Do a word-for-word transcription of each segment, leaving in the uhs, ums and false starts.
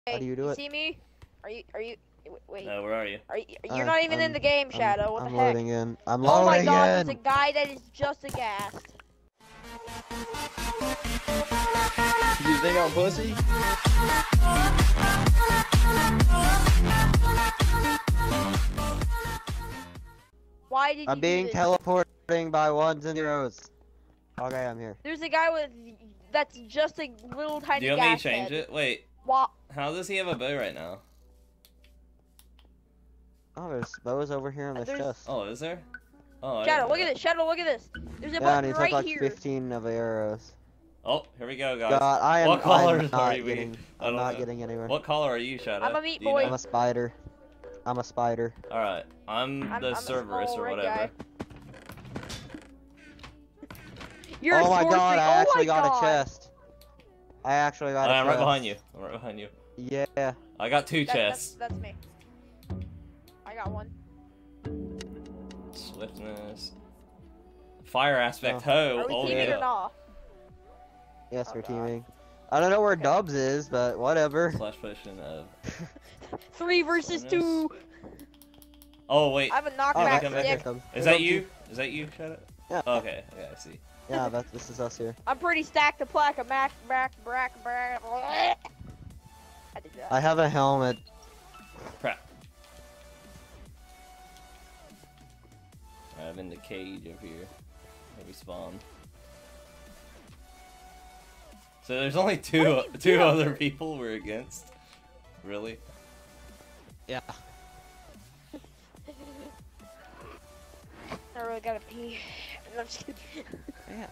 How do you do you it? see me? Are you? Are you? Wait. No, where are you? Are you? You're Uh, not even I'm, in the game, Shadow. I'm, what I'm the heck? loading in. I'm Oh loading my God! in. There's a guy that is just aghast. You think I'm pussy? Why did I'm you being do this? teleporting by ones and zeros. Okay, I'm here. There's a guy with that's just a little tiny Do you want me to gas change head. it? Wait, What? how does he have a bow right now? Oh, there's bows over here in this There's- chest. Oh, is there? Oh, I Shadow, didn't know look at that. this. Shadow, look at this. There's a Yeah, and button he took right like here. fifteen of arrows. Oh, here we go, guys. God, I am, what color I'm are not you? getting, I I'm don't not know. getting anywhere. What color are you, Shadow? I'm a meat Do you boy. know? I'm a spider. I'm a spider. Alright, I'm, I'm- the I'm a Cerberus small or red whatever. guy. You're oh a my sorcery. God, I oh actually my got God. a chest. I actually got a I'm chest. right behind you. I'm right behind you. Yeah. I got two That- chests. That's, that's me. I got one. Swiftness. Fire aspect. Oh. Ho. Are we Oh, teaming yeah. or not? Yes, Oh, we're God. teaming. I don't know where Dubs is, but whatever. Slash potion of. Three versus Goodness. two. Oh, wait. I have a Oh, knockback back, come back, stick. Dubs. Is Hey, that Dubs, you? Is that you, Shadow? Yeah. Okay, okay, I see. Yeah, that, this is us here. I'm pretty stacked to plaque a mac back back back. I did that. I have a helmet. Crap. I'm in the cage over here. Where we spawn. So there's only two What are you two doing? other people we're against. Really? Yeah. I really gotta pee. No, I'm just kidding. Yeah.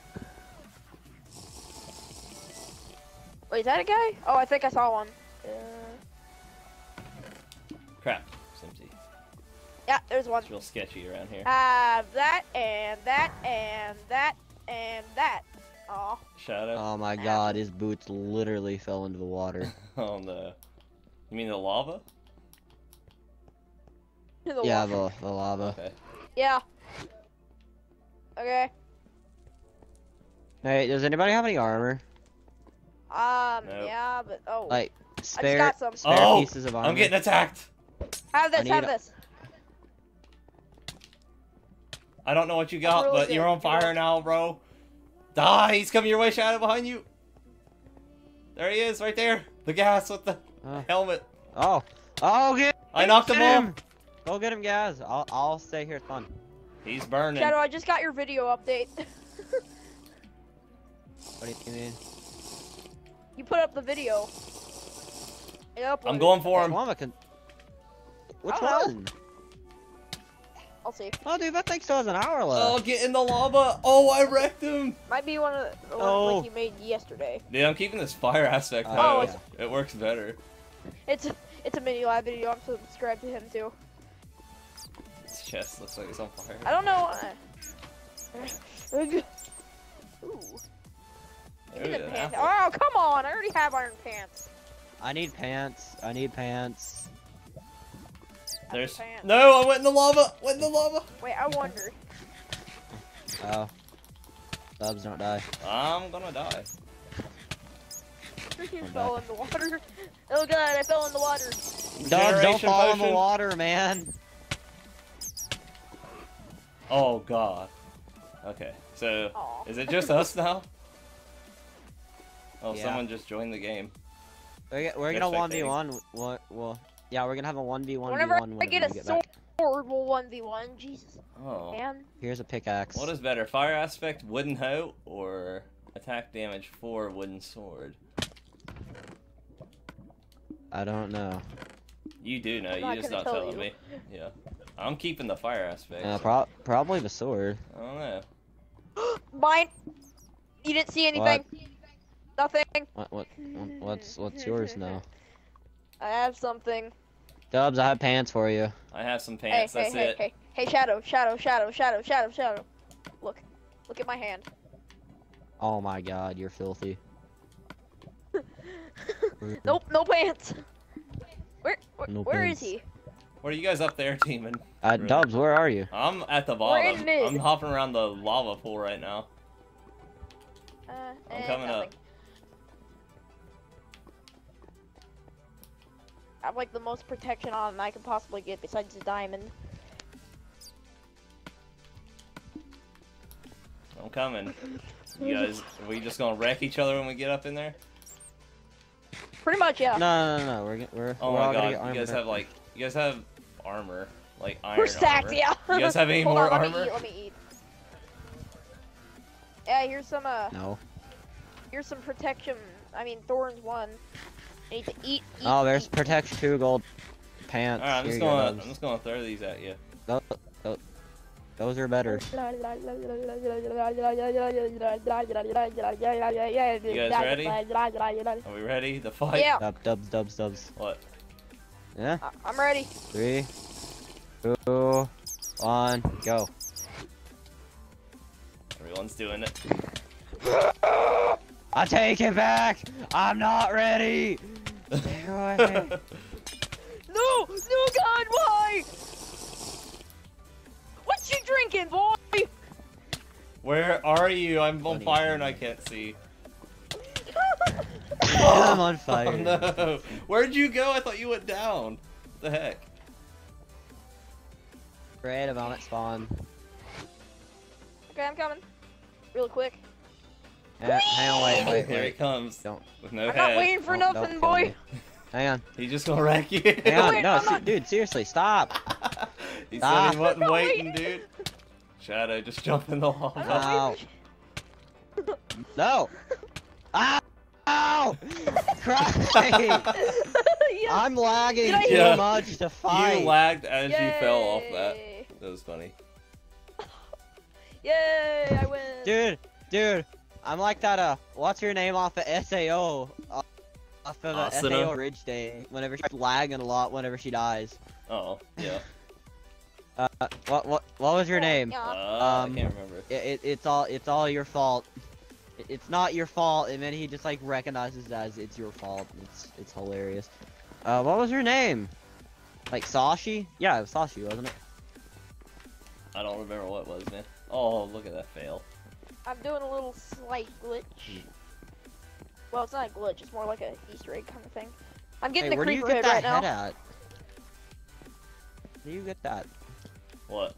Wait, is that a guy? Oh, I think I saw one. Uh, Crap. It's empty. yeah, there's one. It's real sketchy around here. Have that and that and that and that. Aw. Shadow. Oh my God, his boots literally fell into the water. Oh no. You mean the lava? The Yeah, water. the, the lava. Okay. Yeah. Okay. Hey, does anybody have any armor? Um. Nope. Yeah, but oh. Like, spare, got some. spare Oh, pieces of armor? I'm getting attacked. have I this. Have need a- this. I don't know what you got, really but you're good. on fire now, bro. Die! He's coming your way, Shadow, behind you. There he is, right there. The gas with the Uh. helmet. Oh. Oh, get I knocked him get off. Go get him, guys. I'll, I'll stay here. It's fun. He's burning. Shadow, I just got your video update. What do you mean? You put up the video. It I'm uploaded. going for him. Which one? Can... Which I don't one? I'll see. Oh, dude, that thing still has an hour Oh, left. get in the lava. Oh, I wrecked him. Might be one of the, the Oh. ones like you made yesterday. Dude, I'm keeping this fire aspect Oh, though. it's- It works better. It's a, it's a mini live video. I'm subscribed to him too. His chest looks like it's on fire. I don't know. Ooh. Give me Ooh, the an pants. apple. Oh, come on! I already have iron pants. I need pants. I need pants. I have There's pants. no. I went in the lava. Went in the lava. Wait, I wonder. Oh. Dubs don't die. I'm gonna die. You fell in the water. Oh god, I fell in the water. Dubs, don't Regeneration fall in the potion. water, man. Oh god. Okay, so Aw. is it just us now? Oh, Yeah. someone just joined the game. We're, we're They're gonna one spectating. v one. What? Well, yeah, we're gonna have a one v one v Whenever one. I get a we get sword, back. we'll one v one. Jesus, Oh. man. Here's a pickaxe. What is better, fire aspect wooden hoe or attack damage four wooden sword? I don't know. You do know, I'm not you just gonna not tell telling you. me. Yeah. I'm keeping the fire aspect. Uh, pro probably the sword. I don't know. Mine. You didn't see anything. Nothing. What? What? What's What's yours now? I have something. Dubs, I have pants for you. I have some Hey, pants, hey, that's hey, it. hey, hey, Shadow, Shadow, Shadow, Shadow, Shadow, Shadow. Look, look at my hand. Oh my God, you're filthy. Nope, no pants. Where, where, No where is pants. he? What are you guys up there teaming? Uh, Really? Dubs, where are you? I'm at the We're in bottom. mid. I'm hopping around the lava pool right now. Uh, I'm eh, coming nothing. up. I have like the most protection on I can possibly get besides the diamond. I'm coming. You guys, are we just gonna wreck each other when we get up in there? Pretty much, yeah. No, no, no, no. We're g- we're. Oh we're all my gonna god, get you armor guys have protector. like, you guys have armor, like iron We're stacked, armor. yeah. You guys have any Hold more on, armor? Let me eat. Let me eat. Yeah, here's some. Uh, No. here's some protection. I mean, thorns one. I need to eat. eat Oh, there's eat. protection two gold pants. Alright, I'm Here just you go, gonna, those. I'm just gonna throw these at you. Those, those, those are better. You guys ready? Are we ready to fight? Yeah, Dub, dubs, dubs, dubs. What? Yeah. I- I'm ready. Three, two, one, go. Everyone's doing it. I take it back. I'm not ready. Stay away. No, no, God, why? What you drinking, boy? Where are you? I'm on Funny. fire and I can't see. I'm on Oh fire. no! Where'd you go? I thought you went down. What the heck? Great, I'm on at spawn. Okay, I'm coming. Real quick. Eh, hang on, wait, wait, Here he wait. comes. Don't. With no I'm head. not waiting for Don't- nothing, don't kill boy. me. Hang on. He's just gonna wreck you. Hang on. Wait, No, I'm se- not- dude, seriously, stop. He Ah. said he wasn't I'm waiting, waiting. dude. Shadow, just jump in the I'm lava. not Ow. waiting No. Ow! Ow! Christ! Yes. I'm lagging Did I too hit- much to fight. You lagged as you fell off that. Yay. That was funny. Yay, I win. Dude, dude, I'm like that, uh, what's your name off of S A O? Uh, off of uh, S A O Asuna? Ridge Day, whenever she's lagging a lot whenever she dies. Oh, yeah. Uh, what, what, what was your name? Yeah. Uh, Um, I can't remember. It, it, it's all, it's all your fault. It, it's not your fault, and then he just, like, recognizes it as it's your fault. It's, it's hilarious. Uh, what was her name? Like, Sashi? Yeah, it was Sashi, wasn't it? I don't remember what it was, man. Oh, look at that fail. I'm doing a little slight glitch. Well, it's not a glitch. It's more like a Easter egg kind of thing. I'm getting Hey, the where do you creeper get head that right head now. at? Where do you get that? What?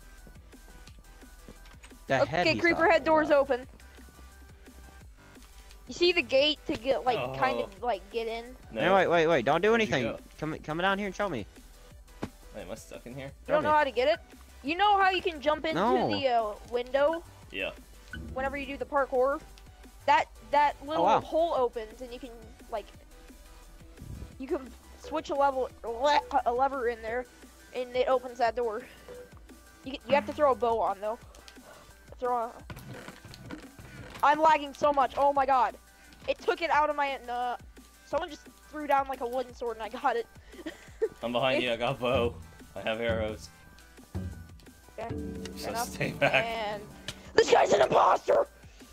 That head Okay, he's creeper talking head doors about. open. You see the gate to get like kind Oh. of like get in? No. Hey, wait, wait, wait! Don't do Where'd you anything. go? Come, come down here and show me. Wait, am I stuck in here? You Show don't me. know how to get it? You know how you can jump into No. the uh, window Yeah. whenever you do the parkour? That that little wow. hole opens and you can like you can switch a level le a lever in there and it opens that door. You you have to throw a bow on though. Throw a... I'm lagging so much. Oh my god. It took it out of my no. Someone just threw down like a wooden sword and I got it. I'm behind you. I got bow. I have arrows. Okay. So enough. stay back. And this guy's an imposter.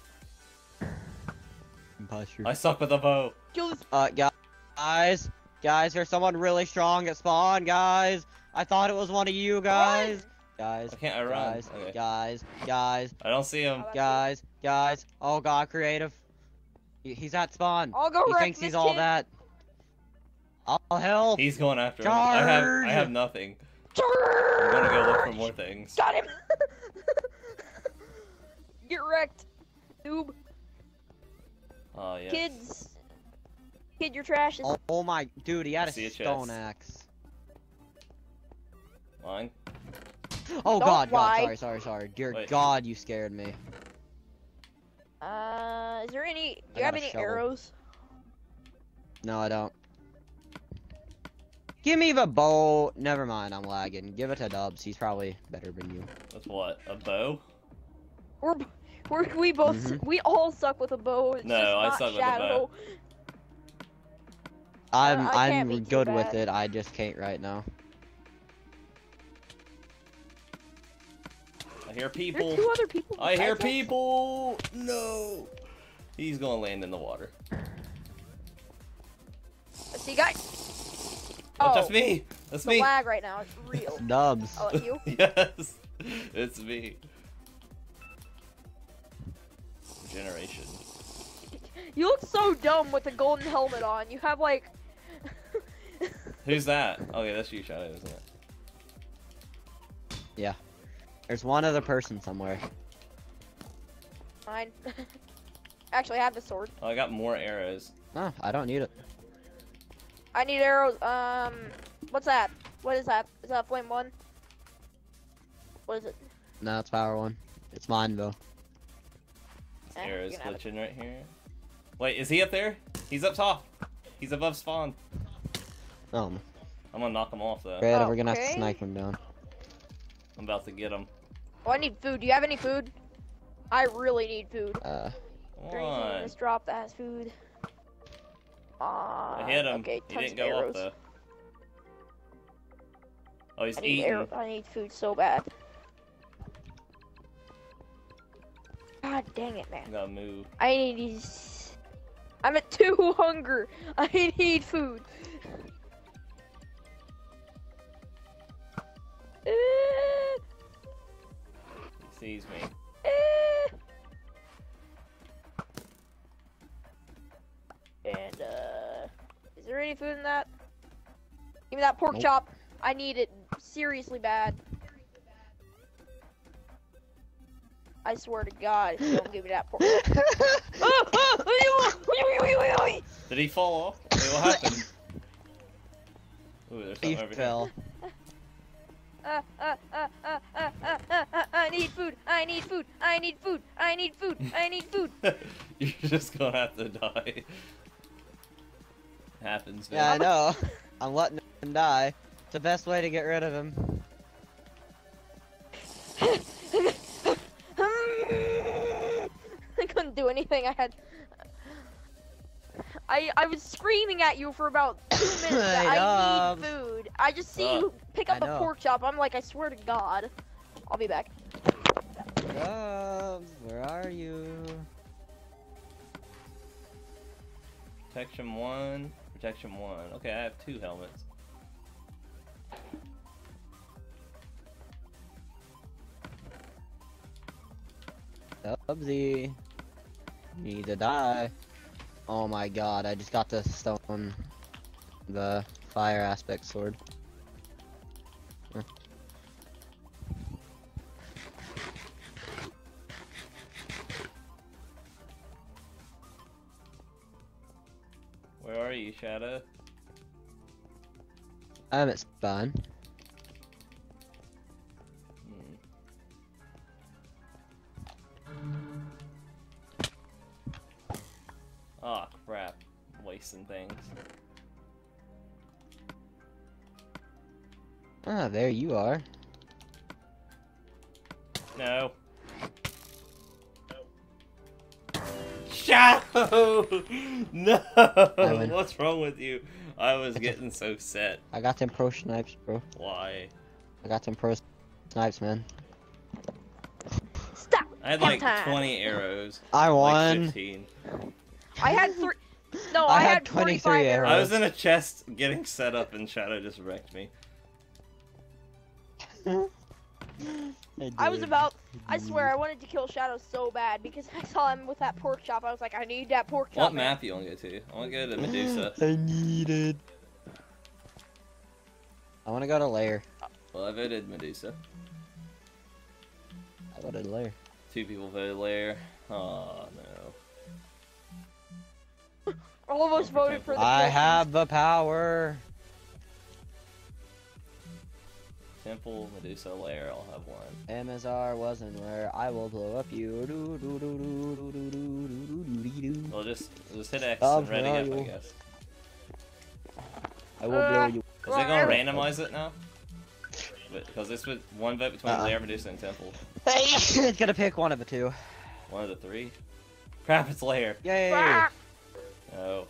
Imposter. I suck with a bow. Kill this. Uh, gu- guys, guys, there's someone really strong at spawn, guys. I thought it was one of you guys. Guys, I can't I run. guys, Okay. guys, guys, I don't see him. Oh, that's guys, guys. Oh god, creative. He- He's at spawn. I'll go He wreck thinks this he's all kid. that. I'll help. He's going after him. I have I Charge! have nothing. I'm gonna go look for more things. Got him. Get wrecked, noob. Oh yeah. Kids. Kid, your trash is. Oh, oh my, dude, he had I see a a stone chest. axe. Mine. Oh Don't god, lie. god, sorry, sorry, sorry. Dear Wait. god, you scared me. Uh, is there any? Do I you have got a any shovel. arrows? No, I don't. Give me the bow. Never mind, I'm lagging. Give it to Dubs. He's probably better than you. That's what? A bow? We're, we're we both Mhm. we all suck with a bow. It's No, just I not suck with a Shadow. I'm Uh, I can't I'm be too good with bad. it. I just can't right now. I hear There's people. two other people. I hear besides us. people. No. He's gonna land in the water. Let's see, guys. Oh, Oh, that's me. That's the me. lag right now is real. Dubs. Oh, you? Yes, it's me. Generation. You look so dumb with the golden helmet on. You have like. Who's that? Okay, that's you, Shadow, isn't it? Yeah. There's one other person somewhere. Mine. Actually, I have the sword. Oh, I got more arrows. Oh, I don't need it. I need arrows. Um, what's that? What is that? Is that flame one? What is it? No, it's power one. It's mine though. Eh, Arrows you can have it. glitching right here. Wait, is he up there? He's up top. He's above spawn. Oh, I'm gonna knock him off though. great. We're gonna have to Okay. snipe him down. I'm about to get him. Oh, I need food. Do you have any food? I really need food. Uh, Is Come there anything in on. this drop that has food? Uh, I hit him. Okay, he tons didn't of go arrows. up though. Oh, he's I need eating. arrow- I need food so bad. God dang it, man. I gotta move. I need. I'm at two hunger. I need food. Eh, He sees me. eh. And uh, is there any food in that? Give me that pork Nope. chop. I need it seriously bad. I swear to God, if you don't give me that pork chop. Oh, oh, Did he fall off? Wait, what happened? Ooh, there's he something over fell. Uh, uh, uh, uh, uh, uh, uh, uh, I need food. I need food. I need food. I need food. I need food. here. You're just gonna have to die. Happens, Yeah, I man. know. I'm letting him die. It's the best way to get rid of him. I couldn't do anything. I had. I I was screaming at you for about two minutes. That I Yup. need food. I just see Uh, you pick up I a know. pork chop. I'm like, I swear to God, I'll be back. Cubs, where are you? Protection one, protection one. Okay, I have two helmets. Cubsy. Need to die. Oh my god, I just got the stone. The fire aspect sword. Huh. Where are you, Shadow? I'm at spawn. Hmm. Ah, crap. Wasting things. Ah, there you are. No. Shadow! No! win. What's wrong with you? I was getting so set. I got them pro snipes, bro. Why? I got them pro snipes, man. Stop. I had like Time. twenty arrows. I Like won. fifteen. I had three. No, I I, had had twenty-three forty-five arrows. I was in a chest getting set up and Shadow just wrecked me. I was did. about. I swear, I wanted to kill Shadow so bad because I saw him with that pork chop. I was like, I need that pork chop. What man. map you want to go to? I want to go to Medusa. I need it. I want to go to Lair. Well, I voted Medusa. I go to Lair. Two people voted Lair. Oh no. All of us voted for the. I Christians. have the power. Temple, Medusa, Lair. I'll have one. M S R wasn't where I will blow up you. Do, do, do, do, do, do, do, do, do, do. Well, just just hit X Oh, and ready up, I no. guess. I will blow Uh, you. Is it gonna Well, randomize it now? Because this was one vote between Uh-uh. Lair, Medusa, and Temple. It's gonna pick one of the two. One of the three. Crap! It's Lair. Yay! Ah! No.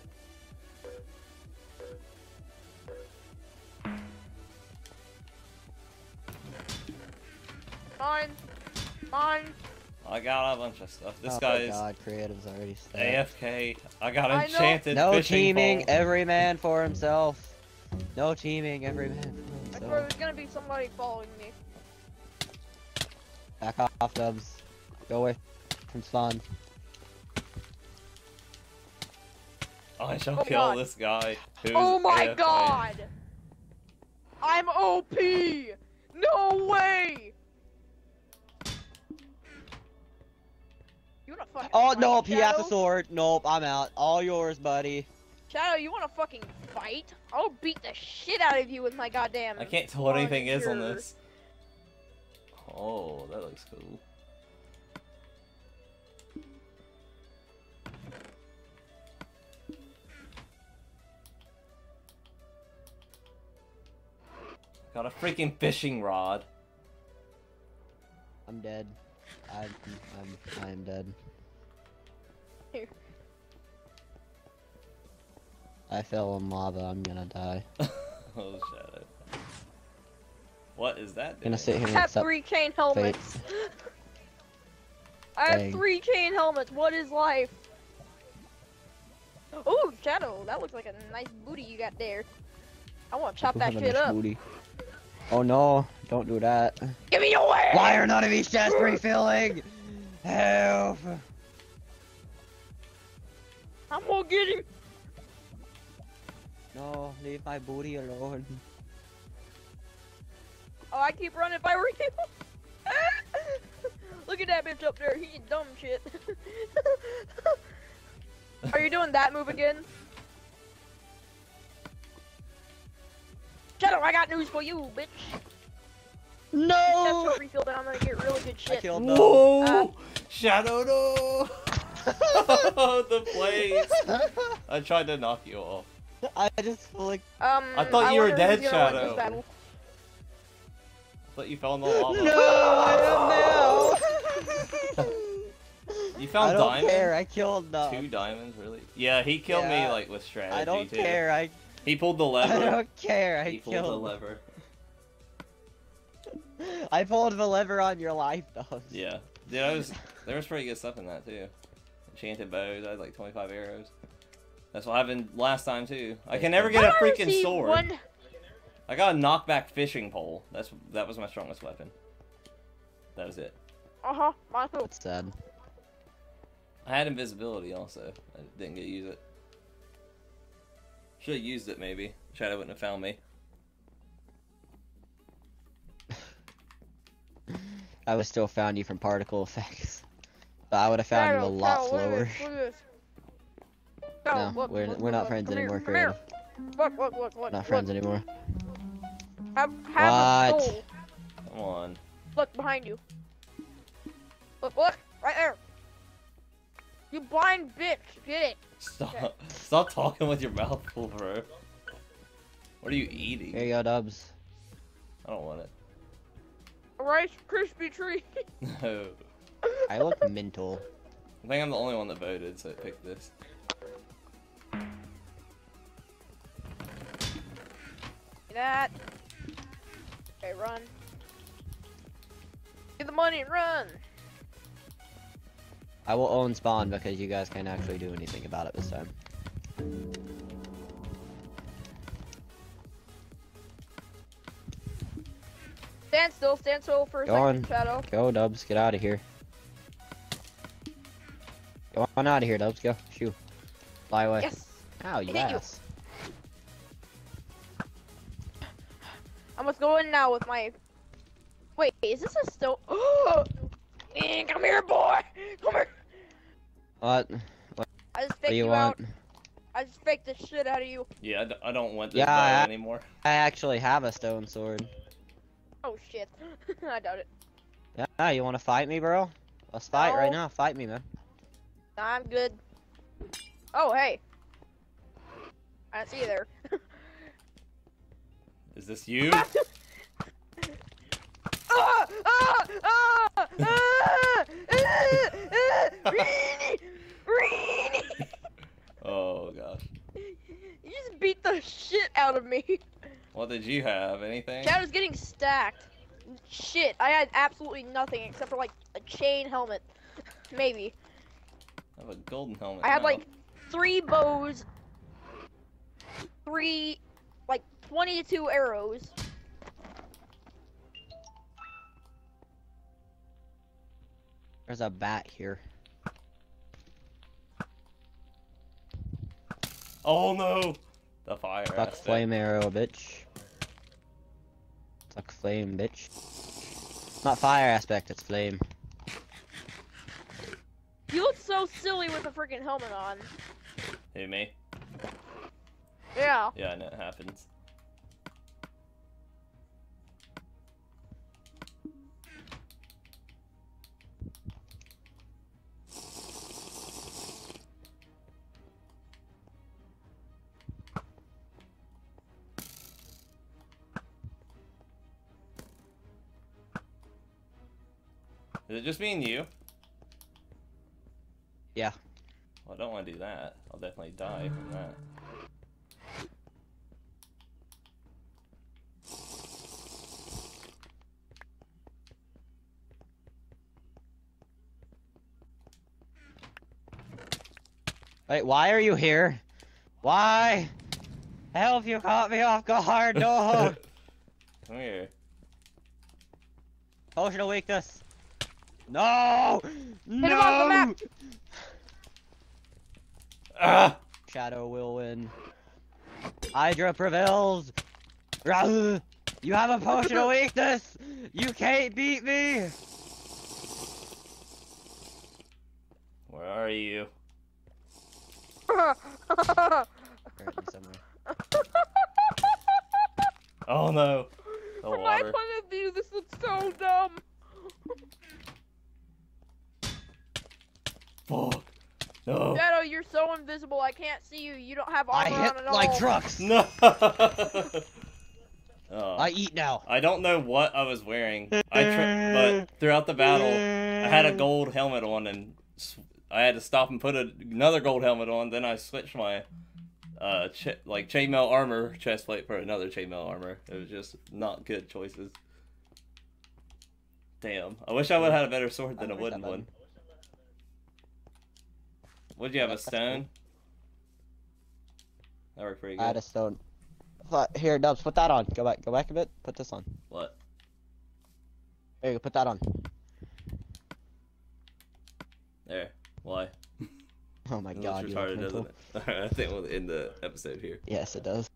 Mine. Mine. I got a bunch of stuff. This Oh guy's God, creative's already A set. F K. I got I know. enchanted No fishing teaming, pole. every man for himself. No teaming, every man for I swear himself. there's gonna be somebody following me. Back off, Dubs. Go away from spawn. I shall Oh kill God. this guy. Who's Oh my A F K. God! I'm O P! No way! You wanna fucking Oh, fight, nope, he has a Shadow? sword. Nope, I'm out. All yours, buddy. Shadow, you wanna fucking fight? I'll beat the shit out of you with my goddamn... I can't tell what anything is on plunger. this. Oh, that looks cool. Got a freaking fishing rod. I'm dead. I'm, I'm, I'm dead. Here. I fell in lava. I'm gonna die. Oh, Shadow. What is that I'm gonna doing? sit here I and have accept three chain helmets. I have Dang. three chain helmets. What is life? Ooh, Shadow, that looks like a nice booty you got there. I want to chop that having shit a up. smoothie. Oh no, don't do that. Give me your way! Why are none of these chests refilling? Help! I'm gonna get him. No, leave my booty alone. Oh, I keep running if I were you. Look at that bitch up there. He's dumb shit. Are you doing that move again? Shadow, I got news for you, bitch. No! Chest refilled and I'm gonna get really good I shit. killed them. Whoa! Uh, Shadow, no! The blades! I tried to knock you off. I just flicked. Um, I thought you were wonder who's dead, gonna win this Shadow. battle. But you fell in the lava. No, I am now. You found I don't diamonds? care. I killed them. Two diamonds, really? Yeah, he killed me Yeah. like with strategy I don't too. care. I He pulled the lever. I don't care. I he pulled the killed. lever. I pulled the lever on your life, though. Yeah. Dude, I was there was pretty good stuff in that too. Enchanted bows, I had like twenty-five arrows. That's what happened last time too. I can never get a I wanna freaking see sword. One... I got a knockback fishing pole. That's that was my strongest weapon. That was it. Uh huh. My too. That's sad. I had invisibility also. I didn't get to use it. Should have used it maybe. Shadow wouldn't have found me. I would still found you from particle effects. But I would have found you a Shadow, lot Shadow, look at slower. this, look at this. Shadow, No, look, we're look, we're not look, friends come here, anymore, come here. Creative. Look, look, look, look. Not friends look. anymore. Have, have What? a soul. Come on. Look behind you. Look, look, right there. You blind bitch, get it. Stop Okay. stop talking with your mouth full, bro. What are you eating? Here you go, Dubs. I don't want it. A Rice Krispie treat. No. I look mental. I think I'm the only one that voted, so I picked this. That. Okay, run. Get the money and run. I will own spawn because you guys can't actually do anything about it this time. Stand still, stand still for a Go second, on. Shadow. Go, Dubs. Get out of here. Go on out of here, Dubs. Go. Shoo. Fly away. Yes. Ow, you I hit you. ass. I must go in now with my. Wait, is this a still? Eh, come here, boy. Come here. What? I just What faked do you, you out. want? I just faked the shit out of you. Yeah, I, d I don't want this Yeah, bow I- anymore. I actually have a stone sword. Oh shit. I doubt it. Yeah, you want to fight me, bro? Let's fight right No. now. Fight me, man. Nah, I'm good. Oh hey. I see you there. Is this you? ah! Ah! Ah! Ah! Ah! Ah! Reenie! Reenie! Oh gosh. You just beat the shit out of me. What did you have? Anything? Shadow's getting stacked. Shit, I had absolutely nothing except for like a chain helmet. Maybe. I have a golden helmet. I had now. like three bows, three, like twenty-two arrows. There's a bat here. Oh no! The fire. Fuck aspect. flame arrow, bitch. Fuck flame, bitch. Not fire aspect, it's flame. You look so silly with a freaking helmet on. Who, me? Yeah. Yeah, I know it happens. Is it just me and you? Yeah. Well, I don't want to do that. I'll definitely die from that. Wait, why are you here? Why? Help, you caught me off guard, no! Come here. Potion of weakness. No! No! him off the map. Ah! Shadow will win. Hydra prevails. Rah! You have a potion of weakness! You can't beat me! Where are you? Apparently somewhere. Oh no! The From my water. point of view, this looks so dumb. Fuck. No. Shadow, you're so invisible. I can't see you. You don't have I armor hit on at like all. trucks! No. Oh. I eat now. I don't know what I was wearing. I tri but throughout the battle, I had a gold helmet on, and s I had to stop and put a another gold helmet on. Then I switched my uh ch like chainmail armor chestplate for another chainmail armor. It was just not good choices. Damn. I wish I would have had a better sword than I a wish wooden that one. Would you have, a That's cool. stone? That worked pretty I had good. a stone. But here, Dubs, put that on. Go back, go back a bit. Put this on. What? There you go. Put that on. There. Why? Oh my It god, looks you look retarded, mental. doesn't it? Alright, I think we'll end the episode here. Yes, it does.